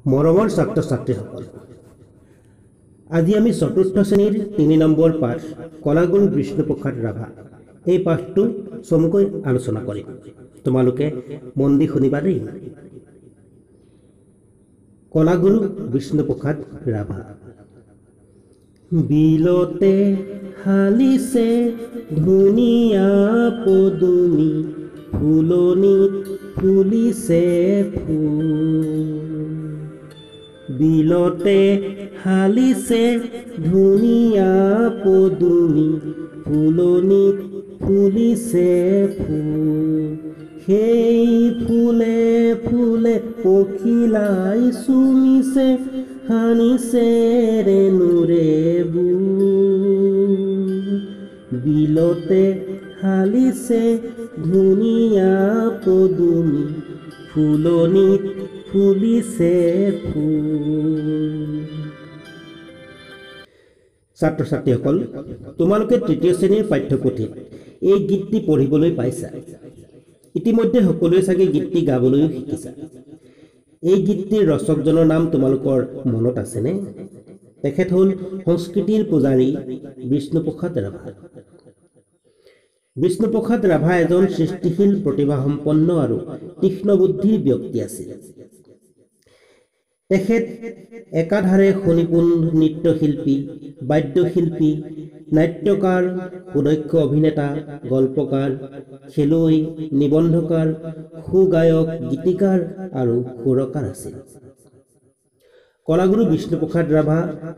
মৰমৰ ছাত্ৰ ছাত্ৰীসকল, আজি আমি চতুৰ্থ শ্ৰেণীৰ ৩ নম্বৰ পাঠ কলাগুৰু বিষ্ণুপ্ৰসাদ ৰাভা এই পাঠটো চমুকৈ আলোচনা কৰিম। তোমালোকে মন দি শুনিবা দেই। কলাগুৰু বিষ্ণুপ্ৰসাদ ৰাভা। বিলতে হালিছে ধুনীয়া পদুমি, ফুলনিত ফুলিছে ফুল। বিলতে হালিছে ধুনীয়া পদুমি, ফুলনিত ফুলিছে ফুল। সেই ফুলে ফুলে পখিলাই চুমিছে, হানিছে ৰেণুৰে বুল। বিলতে হালিছে ধুনীয়া পদুমি, ফুলনিত ফুলিছে ফুল। ছাত্ৰ ছাত্ৰীসকল, তোমালোকে তৃতীয় শ্ৰেণীৰ পাঠ্যপুথিত এই গীতটি পঢ়িবলৈ পাইছা। ইতিমধ্যে সকলোৱে চাগে গীতটি গাবলৈও শিকিছা। এই গীতটিৰ ৰচকজনৰ নাম তোমালোকৰ মনত আছেনে? তেখেত হ'ল সংস্কৃতিৰ পূজাৰী বিষ্ণুপ্ৰসাদ ৰাভা। বিষ্ণুপ্ৰসাদ ৰাভা এজন সৃষ্টিশীল, প্ৰতিভাসম্পন্ন আৰু তীক্ষ্ণ বুদ্ধিৰ ব্যক্তি আছিল। তেখেত একাধাৰে সুনিপুণ নৃত্যশিল্পী, বাদ্যশিল্পী, নাট্যকাৰ, সুদক্ষ অভিনেতা, গল্পকাৰ, খেলুৱৈ, নিবন্ধকাৰ, সুগায়ক, গীতিকাৰ আৰু সুৰকাৰ আছিল। কলাগুৰু বিষ্ণুপ্ৰসাদ ৰাভা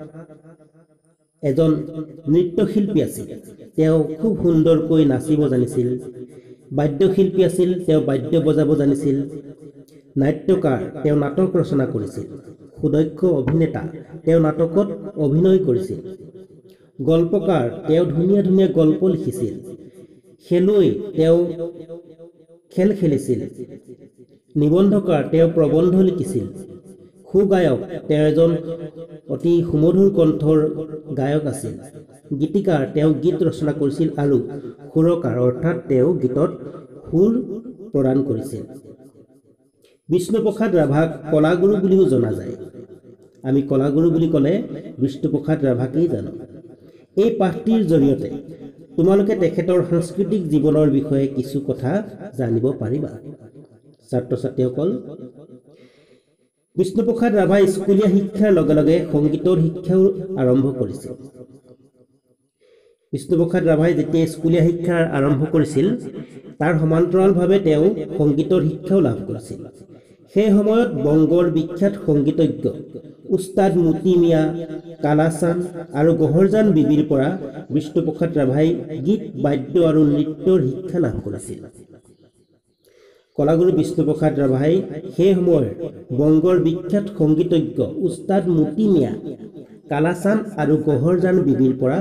এজন নৃত্যশিল্পী আছিল। তেওঁ খুব সুন্দৰকৈ নাচিব জানিছিল। বাদ্যশিল্পী আছিল, তেওঁ বাদ্য বজাব জানিছিল। নাট্যকাৰ, তেওঁ নাটক ৰচনা কৰিছিল। সুদক্ষ অভিনেতা, তেওঁ নাটকত অভিনয় কৰিছিল। গল্পকাৰ, তেওঁ ধুনীয়া ধুনীয়া গল্প লিখিছিল। খেলুৱৈ, তেওঁ খেল খেলিছিল। নিবন্ধকাৰ, তেওঁ প্ৰবন্ধ লিখিছিল। সুগায়ক, তেওঁ এজন অতি সুমধুৰ কণ্ঠৰ গায়ক আছিল। গীতিকাৰ, তেওঁ গীত ৰচনা কৰিছিল। আৰু সুৰকাৰ, অৰ্থাৎ তেওঁ গীতত সুৰ প্ৰদান কৰিছিল। বিষ্ণুপ্ৰসাদ ৰাভাক কলাগুৰু বুলিও জনা যায়। আমি কলাগুৰু বুলি ক'লে বিষ্ণুপ্ৰসাদ ৰাভাকেই জানো। এই পাঠটিৰ জৰিয়তে তোমালোকে তেখেতৰ সাংস্কৃতিক জীৱনৰ বিষয়ে কিছু কথা জানিব পাৰিবা। ছাত্ৰ ছাত্ৰীসকল, বিষ্ণুপ্ৰসাদ ৰাভাই স্কুলীয়া শিক্ষাৰ লগে লগে সংগীতৰ শিক্ষাও আৰম্ভ কৰিছিল। বিষ্ণুপ্ৰসাদ ৰাভাই যেতিয়া স্কুলীয়া শিক্ষা আৰম্ভ কৰিছিল, তাৰ সমান্তৰালভাৱে তেওঁ সংগীতৰ শিক্ষাও লাভ কৰিছিল। সেই সময়ত বংগৰ বিখ্যাত সংগীতজ্ঞ উস্তাদ মোতি মিয়া, কালাচান আৰু গহৰজান বিবিৰ পৰা বিষ্ণুপ্ৰসাদ ৰাভাই গীত, বাদ্য আৰু নৃত্যৰ শিক্ষা লাভ কৰিছিল। কলাগুৰু বিষ্ণুপ্ৰসাদ ৰাভাই সেই সময়ৰ বংগৰ বিখ্যাত সংগীতজ্ঞ উস্তাদ মোতি মিয়া, কালাচান আৰু গহৰজান বিবিৰ পৰা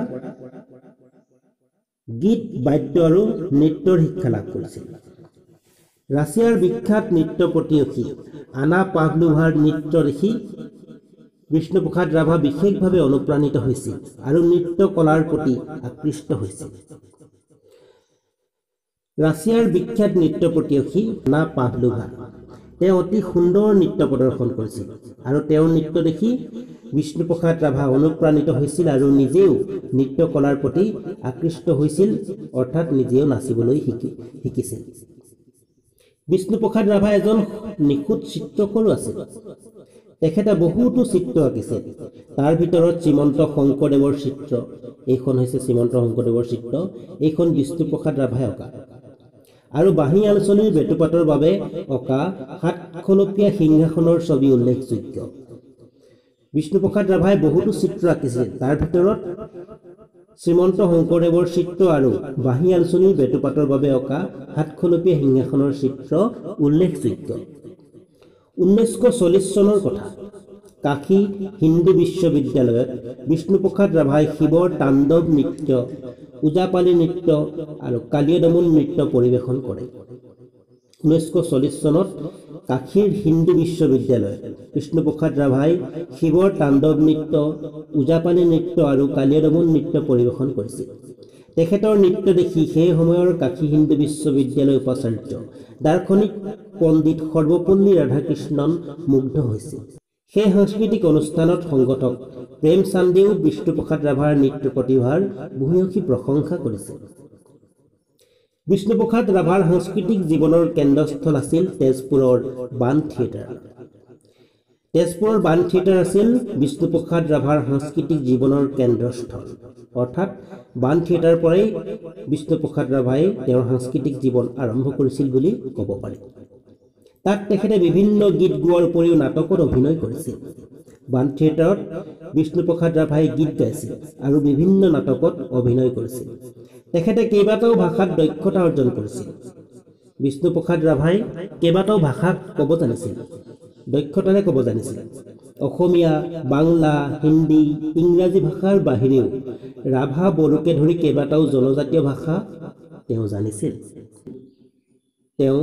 গীত, বাদ্য আৰু নৃত্যৰ শিক্ষা লাভ কৰিছিল। ৰাছিয়াৰ বিখ্যাত নৃত্য প্ৰতিয়সী আনা পাভলোভাৰ নৃত্য দেখি বিষ্ণুপ্ৰসাদ ৰাভা বিশেষভাৱে অনুপ্ৰাণিত হৈছিল আৰু নৃত্য কলাৰ প্ৰতি আকৃষ্ট হৈছিল। ৰাছিয়াৰ বিখ্যাত নৃত্য প্ৰতিয়সী আনা পাভলোভা, তেওঁ অতি সুন্দৰ নৃত্য প্ৰদৰ্শন কৰিছিল আৰু তেওঁৰ নৃত্য দেখি বিষ্ণুপ্ৰসাদ ৰাভা অনুপ্ৰাণিত হৈছিল আৰু নিজেও নৃত্য কলাৰ প্ৰতি আকৃষ্ট হৈছিল, অৰ্থাৎ নিজেও নাচিবলৈ শিকিছিল। বিষ্ণুপ্ৰসাদ ৰাভা এজন নিখুঁত চিত্ৰকৰো আছিল। তেখেতে বহুতো চিত্ৰ আঁকিছিল। তাৰ ভিতৰত শ্ৰীমন্ত শংকৰদেৱৰ চিত্ৰ, এইখন হৈছে শ্ৰীমন্ত শংকৰদেৱৰ চিত্ৰ, এইখন বিষ্ণুপ্ৰসাদ ৰাভাই অঁকা। আৰু বাঁহী আলোচনীৰ বেটুপাতৰ বাবে অঁকা 7খলপীয়া সিংহাসনৰ ছবি উল্লেখযোগ্য। বিষ্ণুপ্ৰসাদ ৰাভাই বহুতো চিত্ৰ আঁকিছিল। তাৰ ভিতৰত শ্ৰীমন্ত শংকৰদেৱৰ চিত্ৰ আৰু বাঁহী আলোচনীৰ বেটুপাতৰ বাবে অঁকা 7খলপীয়া সিংহাসনৰ চিত্ৰ উল্লেখযোগ্য। 1940 চনৰ কথা। কাশী হিন্দু বিশ্ববিদ্যালয়ত বিষ্ণুপ্ৰসাদ ৰাভাই শিৱৰ তাণ্ডৱ নৃত্য, ওজাপালি নৃত্য আৰু কালিয়দমন নৃত্য পৰিৱেশন কৰে। 1940 চনত কাশীৰ হিন্দু বিশ্ববিদ্যালয়ত বিষ্ণুপ্ৰসাদ ৰাভাই শিৱৰ তাণ্ডৱ নৃত্য, ওজাপালি নৃত্য আৰু কালিয়দমন নৃত্য পৰিৱেশন কৰিছিল। তেখেতৰ নৃত্য দেখি সেই সময়ৰ কাশী হিন্দু বিশ্ববিদ্যালয়ৰ উপাচাৰ্য দাৰ্শনিক পণ্ডিত সৰ্বপল্লী ৰাধাকৃষ্ণন মুগ্ধ হৈছিল। সেই সাংস্কৃতিক অনুষ্ঠানত সংগঠক প্ৰেমচান্দেও বিষ্ণুপ্ৰসাদ ৰাভাৰ নৃত্য প্ৰতিভাৰ ভূয়সী প্ৰশংসা কৰিছিল। বিষ্ণুপ্ৰসাদ ৰাভাৰ সাংস্কৃতিক জীৱনৰ কেন্দ্ৰস্থল আছিল তেজপুৰৰ বাণ থিয়েটাৰ। তেজপুৰৰ বাণ থিয়েটাৰ আছিল বিষ্ণুপ্ৰসাদ ৰাভাৰ সাংস্কৃতিক জীৱনৰ কেন্দ্ৰস্থল। অৰ্থাৎ বাণ থিয়েটাৰৰ পৰাই বিষ্ণুপ্ৰসাদ ৰাভাই তেওঁৰ সাংস্কৃতিক জীৱন আৰম্ভ কৰিছিল বুলি ক'ব পাৰি। তাত তেখেতে বিভিন্ন গীত গোৱাৰ উপৰিও নাটকত অভিনয় কৰিছিল। বাণ থিয়েটাৰত বিষ্ণুপ্ৰসাদ ৰাভাই গীত গাইছিল আৰু বিভিন্ন নাটকত অভিনয় কৰিছিল। তেখেতে কেইবাটাও ভাষাত দক্ষতা অৰ্জন কৰিছিল। বিষ্ণুপ্ৰসাদ ৰাভাই কেইবাটাও ভাষা ক'ব জানিছিল, দক্ষতাৰে ক'ব জানিছিল। অসমীয়া, বাংলা, হিন্দী, ইংৰাজী ভাষাৰ বাহিৰেও ৰাভা, বড়োকে ধৰি কেইবাটাও জনজাতীয় ভাষা তেওঁ জানিছিল। তেওঁ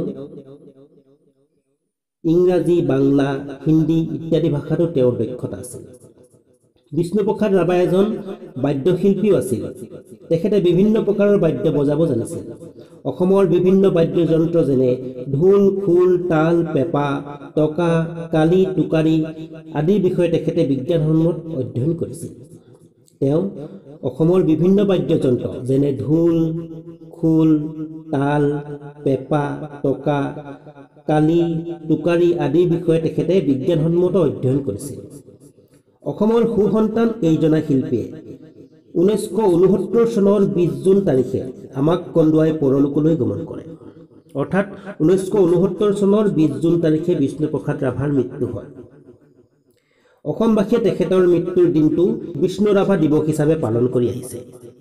ইংৰাজী, বাংলা, হিন্দী ইত্যাদি ভাষাতো তেওঁৰ দক্ষতা আছিল। বিষ্ণুপ্ৰসাদ ৰাভা এজন বাদ্যশিল্পীও আছিল। তেখেতে বিভিন্ন প্ৰকাৰৰ বাদ্য বজাব জানিছিল। অসমৰ বিভিন্ন বাদ্যযন্ত্ৰ যেনে ঢোল, খোল, তাল, পেঁপা, টকা, কালি, টোকাৰী আদিৰ বিষয়ে তেখেতে বিজ্ঞানসন্মত অধ্যয়ন কৰিছিল। তেওঁ অসমৰ বিভিন্ন বাদ্যযন্ত্ৰ যেনে ঢোল, খোল, তাল, পেঁপা, টকা, কালি, টোকাৰী আদিৰ বিষয়ে তেখেতে বিজ্ঞানসন্মত অধ্যয়ন কৰিছিল। অসমৰ সুসন্তান এইজনা শিল্পীয়ে 1969 চনৰ 20 জুন তাৰিখে আমাক কন্দুৱাই পৰলোকলৈ গমন কৰে। অৰ্থাৎ 1969 চনৰ 20 জুন তাৰিখে বিষ্ণুপ্ৰসাদ ৰাভাৰ মৃত্যু হয়। অসমবাসীয়ে তেখেতৰ মৃত্যুৰ দিনটো বিষ্ণু ৰাভা দিৱস হিচাপে পালন কৰি আহিছে।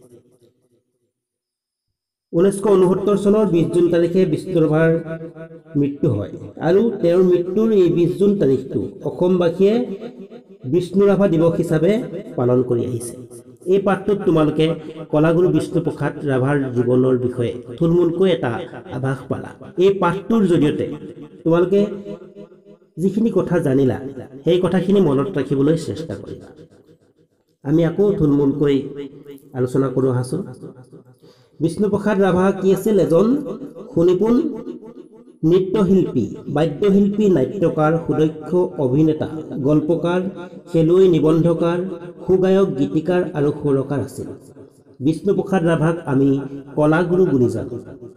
1969 চনৰ 20 জুন তাৰিখে বিষ্ণু ৰাভাৰ মৃত্যু হয় আৰু তেওঁৰ মৃত্যুৰ এই 20 জুন তাৰিখটো অসমবাসীয়ে বিষ্ণু ৰাভা দিৱস হিচাপে পালন কৰি আহিছে। এই পাঠটোত তোমালোকে কলাগুৰু বিষ্ণুপ্ৰসাদ ৰাভাৰ জীৱনৰ বিষয়ে থুলমূলকৈ এটা আভাস পালা। এই পাঠটোৰ জৰিয়তে তোমালোকে যিখিনি কথা জানিলা সেই কথাখিনি মনত ৰাখিবলৈ চেষ্টা কৰিবা। আমি আকৌ থুলমূলকৈ আলোচনা কৰোঁ আহাচোন। বিষ্ণুপ্ৰসাদ ৰাভা কি আছিল? এজন সুনিপুণ নৃত্যশিল্পী, বাদ্যশিল্পী, নাট্যকাৰ, সুদক্ষ অভিনেতা, গল্পকাৰ, খেলুৱৈ, নিবন্ধকাৰ, সুগায়ক, গীতিকাৰ আৰু সুৰকাৰ আছিল। বিষ্ণুপ্ৰসাদ ৰাভাক আমি কলাগুৰু বুলি জানো।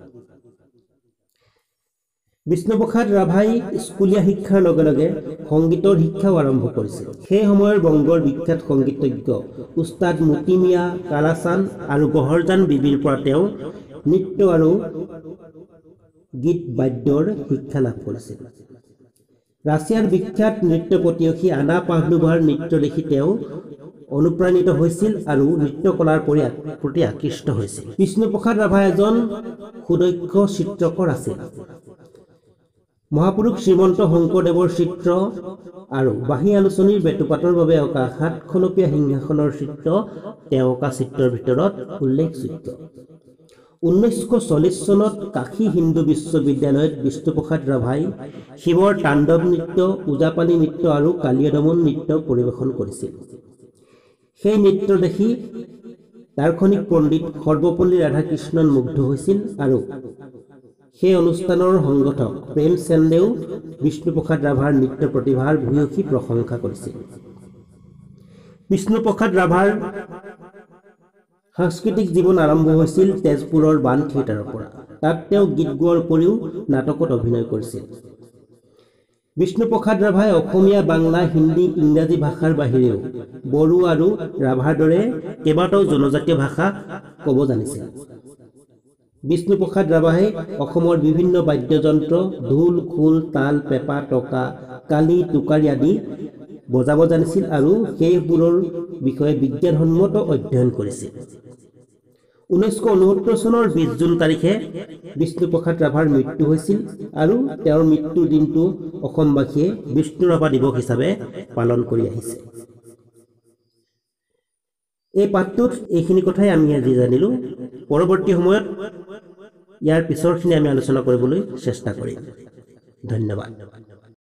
বিষ্ণুপ্ৰসাদ ৰাভাই স্কুলীয়া শিক্ষাৰ লগে লগে সংগীতৰ শিক্ষাও আৰম্ভ কৰিছিল। সেই সময়ৰ বংগৰ বিখ্যাত সংগীতজ্ঞ উস্তাদ মতি মিয়া, কালাচান আৰু গহৰজান বিবিৰ পৰা তেওঁ নৃত্য আৰু গীত বাদ্যৰ শিক্ষা লাভ কৰিছিল। ৰাছিয়াৰ বিখ্যাত নৃত্য পটীয়সী আনা পাভলোভাৰ নৃত্য দেখি তেওঁ অনুপ্ৰাণিত হৈছিল আৰু নৃত্য কলাৰ প্ৰতি আকৃষ্ট হৈছিল। বিষ্ণুপ্ৰসাদ ৰাভা এজন সুদক্ষ চিত্ৰকৰ আছিল। মহাপুৰুষ শ্ৰীমন্ত শংকৰদেৱৰ চিত্ৰ আৰু বাঁহী আলোচনীৰ বেটুপাতৰ বাবে অঁকা 7খনপীয়া সিংহাসনৰ চিত্ৰ তেওঁ অঁকা চিত্ৰৰ ভিতৰত উল্লেখযোগ্য। 1940 চনত কাশী হিন্দু বিশ্ববিদ্যালয়ত বিষ্ণুপ্ৰসাদ ৰাভাই শিৱৰ তাণ্ডৱ নৃত্য, ওজাপালি নৃত্য আৰু কালীয় দমন নৃত্য পৰিৱেশন কৰিছিল। সেই নৃত্য দেখি দাৰ্শনিক পণ্ডিত সৰ্বপল্লী ৰাধাকৃষ্ণন মুগ্ধ হৈছিল আৰু সেই অনুষ্ঠানৰ সংগঠক প্ৰেমচান্দেও বিষ্ণুপ্ৰসাদ ৰাভাৰ নৃত্য প্ৰতিভাৰ ভূয়সী প্ৰশংসা কৰিছিল। বিষ্ণুপ্ৰসাদ ৰাভাৰ সাংস্কৃতিক জীৱন আৰম্ভ হৈছিল তেজপুৰৰ বাণ থিয়েটাৰৰ পৰা। তাত তেওঁ গীত গোৱাৰ উপৰিও নাটকত অভিনয় কৰিছিল। বিষ্ণুপ্ৰসাদ ৰাভাই অসমীয়া, বাংলা, হিন্দী, ইংৰাজী ভাষাৰ বাহিৰেও বড়ো আৰু ৰাভাৰ দৰে কেইবাটাও জনজাতীয় ভাষা ক'ব জানিছিল। বিষ্ণুপ্ৰসাদ ৰাভাই অসমৰ বিভিন্ন বাদ্যযন্ত্ৰ ঢোল, খোল, তাল, পেঁপা, টকা, কালি, টোকাৰী আদি বজাব জানিছিল আৰু সেইবোৰৰ বিষয়ে বিজ্ঞানসন্মত অধ্যয়ন কৰিছিল। 1969 চনৰ 20 জুন তাৰিখে বিষ্ণুপ্ৰসাদ ৰাভাৰ মৃত্যু হৈছিল আৰু তেওঁৰ মৃত্যুৰ দিনটো অসমবাসীয়ে বিষ্ণু ৰাভা দিৱস হিচাপে পালন কৰি আহিছে। এই পাঠটোত এইখিনি কথাই আমি আজি জানিলোঁ। পৰৱৰ্তী সময়ত ইয়াৰ পিছৰখিনি আমি আলোচনা কৰিবলৈ চেষ্টা কৰিম। ধন্যবাদ।